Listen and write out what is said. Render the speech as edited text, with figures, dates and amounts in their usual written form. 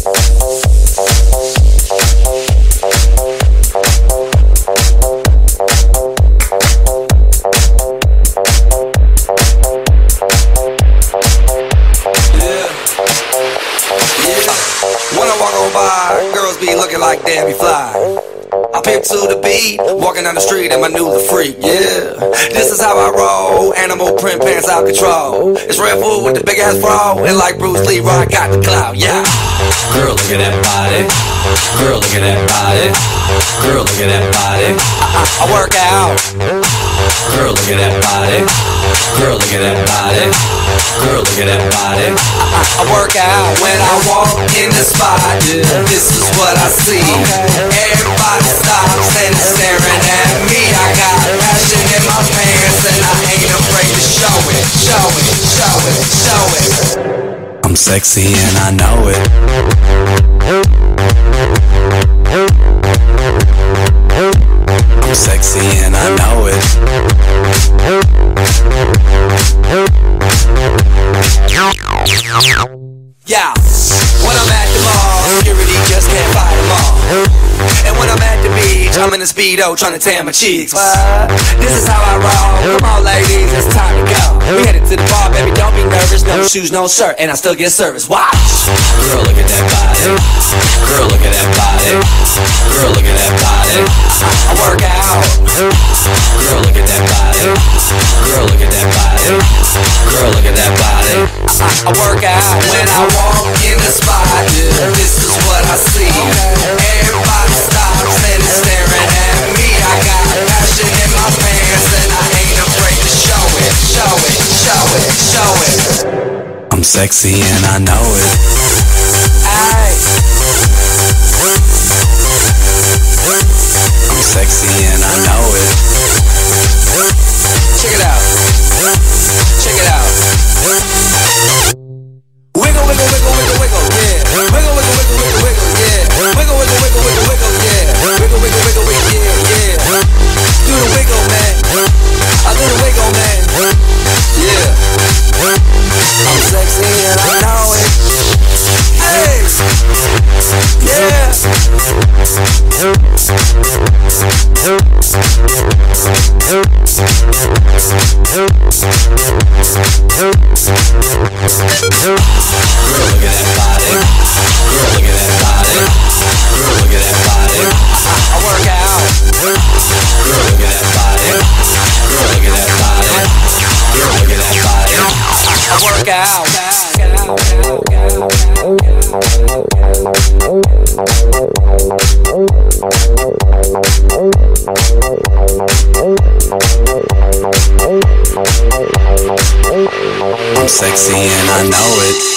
When I walk on by, girls be looking like Debbie Fly. I pimp to the beat, walking down the street and my new the freak, yeah. This is how I roll, animal print pants out control. It's Red Food with the big ass bra, and like Bruce Lee, I got the clout, yeah. Girl, look at that body. Girl, look at that body. Girl, look at that body. I work out. Girl, look at that body. Girl, look at that body. Girl, look at that body. I work out when I walk in the spot. This is what I see. Everybody stops and is staring at me. I got passion in my pants and I ain't afraid to show it. Show it, show it, show it. I'm sexy and I know it. I'm sexy and I know it. Yeah, when I'm at the mall, security just can't fight them all. And when I'm at the beach, I'm in a Speedo trying to tan my cheeks. This is how I roll. Come on ladies, it's time to go. We headed to the bar, baby, don't be nervous. No shoes, no shirt, and I still get service. Watch. Girl, look at that body. Girl, look at that body. Girl, look at that body. I work out. Girl, look at that body. Girl, look at that body. Girl, look at that body. I work out when I walk in the spot. This is what I see. Everybody stops and is staring at me. I got passion in my pants and I ain't afraid to show it. Show it, show it, show it. I'm sexy and I know it. Aye. I'm sexy and I know it. Check it out. Check it out. Wiggle, wiggle, wiggle, wiggle, wiggle, yeah. Wiggle, wiggle, wiggle, wiggle, wiggle, yeah. Wiggle, wiggle, wiggle, wiggle, wiggle, yeah. Wiggle, wiggle, wiggle, wiggle, yeah, yeah. Do the wiggle, man. I do the wiggle, man. Yeah. I'm sexy and I know it. Hey. Yeah. Girl, look at that body. Girl, look at that body. Girl, look at that body. I work out. Girl, look at that body. Girl, look at that body. Girl, look at that body. I work out. I'm sexy and I know it.